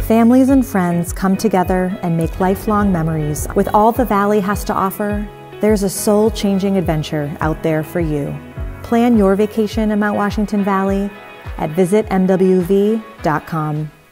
Families and friends come together and make lifelong memories. With all the Valley has to offer, there's a soul-changing adventure out there for you. Plan your vacation in Mount Washington Valley at visitmwv.com.